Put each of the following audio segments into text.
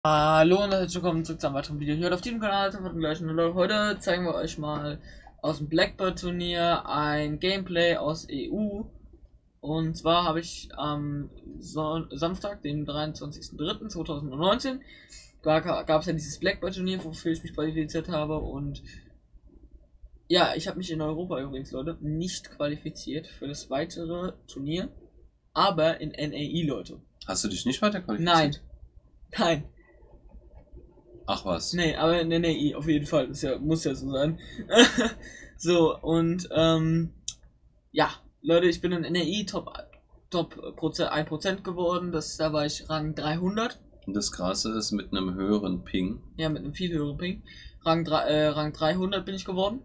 Hallo und herzlich willkommen zu einem weiteren Video hier auf diesem Kanal von gleichen Leute. Heute zeigen wir euch mal aus dem Blackbird Turnier ein Gameplay aus EU. Und zwar habe ich am Samstag, den 23.03.2019, gab es ja dieses Blackbird Turnier, wofür ich mich qualifiziert habe. Und ja, ich habe mich in Europa übrigens, Leute, nicht qualifiziert für das weitere Turnier, aber in NAI, Leute. Hast du dich nicht weiter Nein, qualifiziert? nein. Ach was. Nee, aber in der NAI auf jeden Fall. Das ja, muss ja so sein. So, und ja, Leute, ich bin in NAI Top 1% geworden. Da war ich Rang 300. Und das Krasse ist, mit einem höheren Ping. Ja, mit einem viel höheren Ping. Rang 300 bin ich geworden.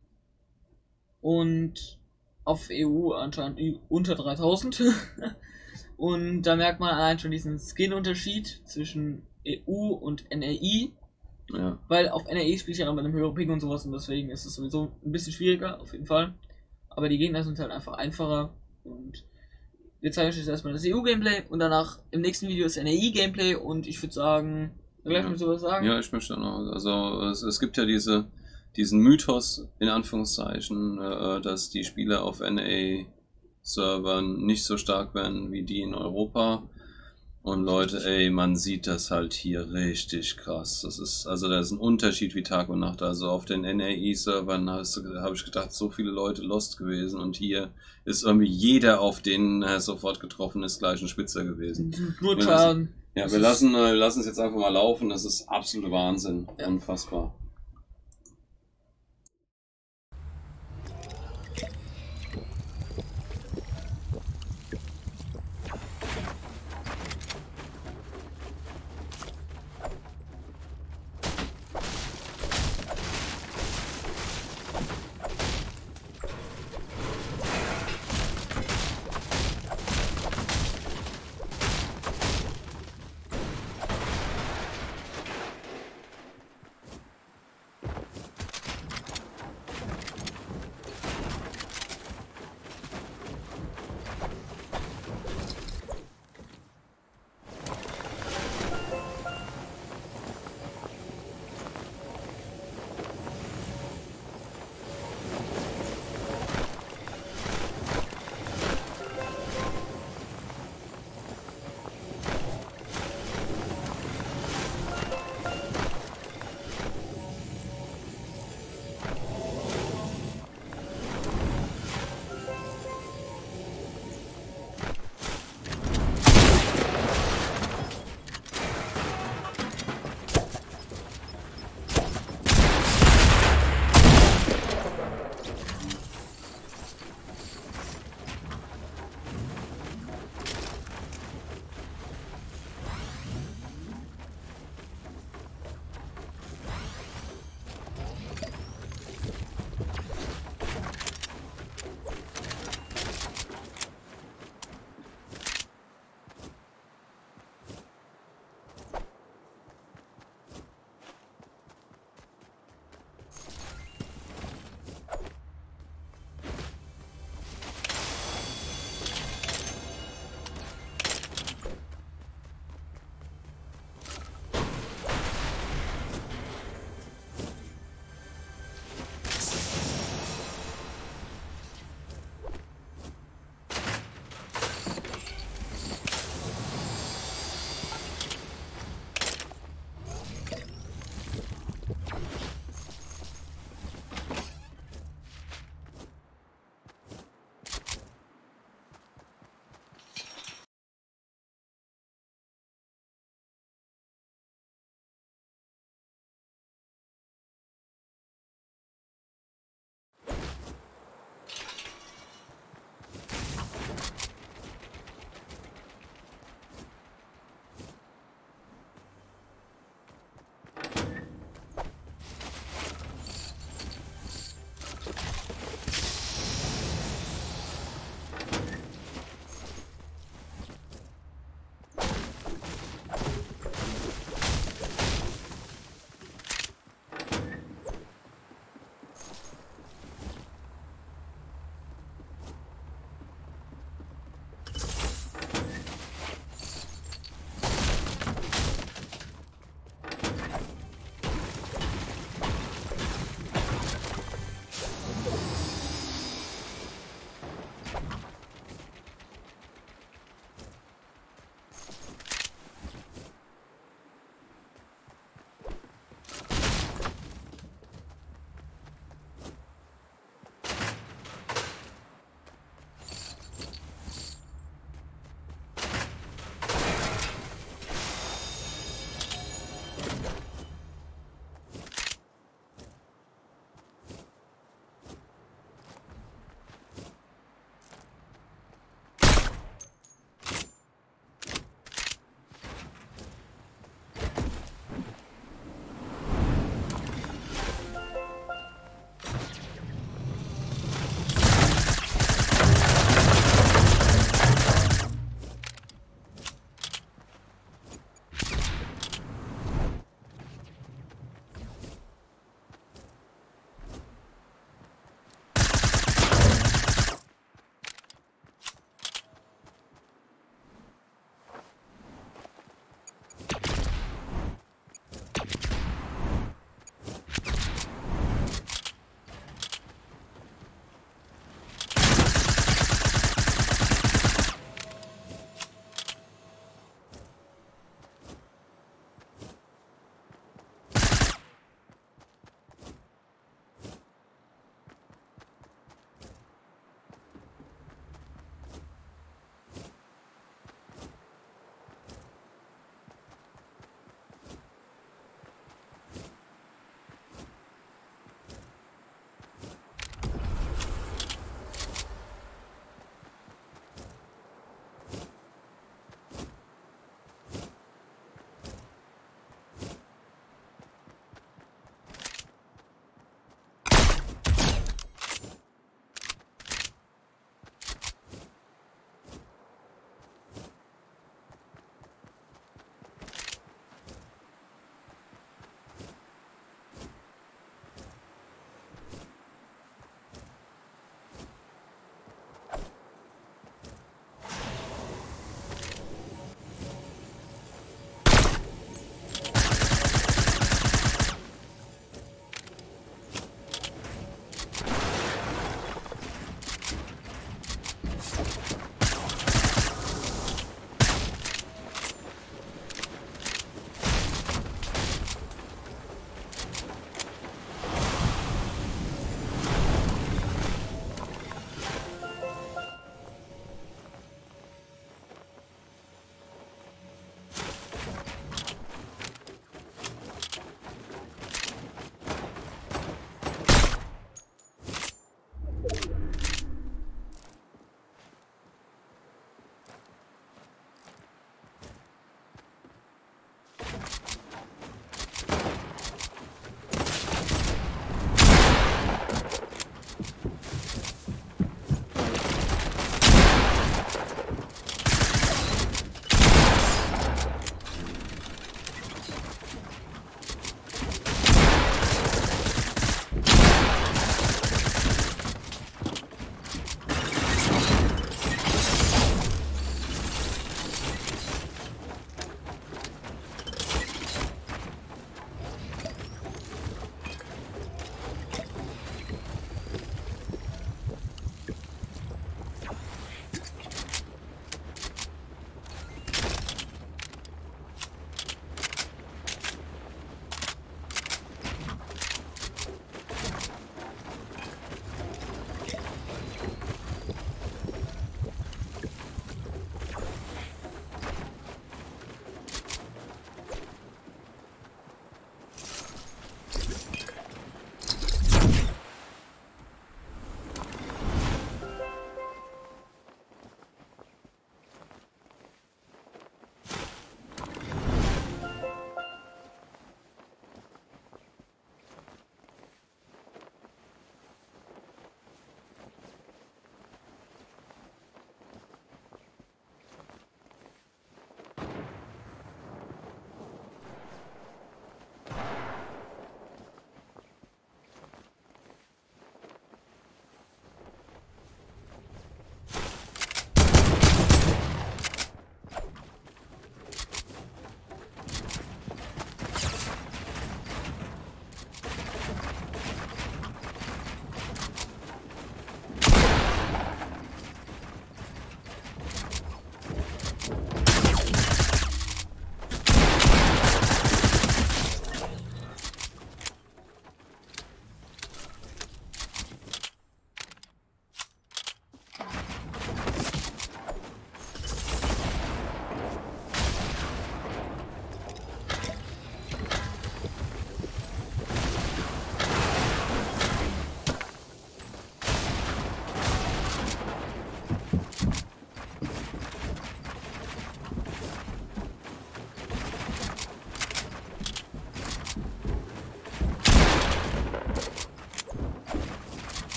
Und auf EU anscheinend unter 3000. Und da merkt man allein schon diesen Skin-Unterschied zwischen EU und NAI. Ja. Weil auf NAI spiele ich ja noch mit einem höheren Ping und sowas und deswegen ist es sowieso ein bisschen schwieriger, auf jeden Fall. Aber die Gegner sind halt einfach einfacher. Und wir zeigen euch jetzt erstmal das EU-Gameplay und danach im nächsten Video das NAI-Gameplay und ich würde sagen, gleich Ja. mal sowas sagen. Ja, ich möchte noch. Also es gibt ja diesen Mythos, in Anführungszeichen, dass die Spieler auf NA-Servern nicht so stark werden wie die in Europa. Und Leute, ey, man sieht das halt hier richtig krass. Da ist ein Unterschied wie Tag und Nacht. Also auf den NAI-Servern habe ich gedacht, so viele Leute lost gewesen. Und hier ist irgendwie jeder, auf den er sofort getroffen ist, gleich ein Spitzer gewesen. Nur Schaden. Ja, wir lassen es jetzt einfach mal laufen. Das ist absolute Wahnsinn. Ja. Unfassbar.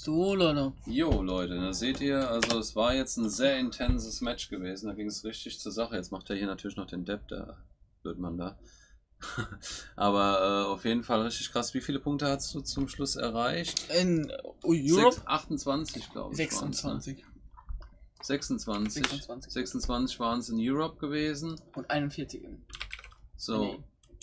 So, Leute. Jo, Leute, da seht ihr, also es war jetzt ein sehr intenses Match gewesen, da ging es richtig zur Sache. Jetzt macht er hier natürlich noch den Depp, der Blödmann da. Aber auf jeden Fall richtig krass. Wie viele Punkte hast du zum Schluss erreicht? In Europe? 28, glaube ich. 26. 26. 26 waren es in Europe gewesen. Und 41 in. So. Nee.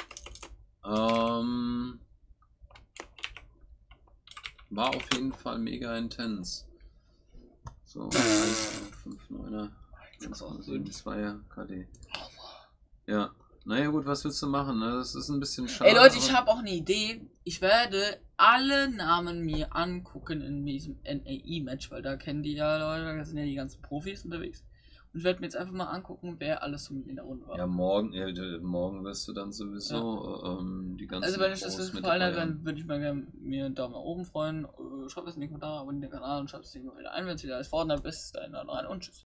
War auf jeden Fall mega intens. So, 5, 9er, 2er, KD. Ja, naja gut, was willst du machen? Ne? Das ist ein bisschen schade. Ey Leute, ich habe auch eine Idee. Ich werde alle Namen mir angucken in diesem NAE-Match, weil da kennen die ja Leute, da sind ja die ganzen Profis unterwegs. Und ich werde mir jetzt einfach mal angucken, wer alles so in der Runde war. Ja, morgen wirst du dann sowieso die ganzen. Also wenn euch das Pros mit gefallen hat, dabei haben. dann würde ich mal gerne mir einen Daumen nach oben freuen. Schreibt es in die Kommentare, abonniert den Kanal und schreibt es wieder ein, wenn es wieder alles fordert. Bis dahin dann rein und tschüss.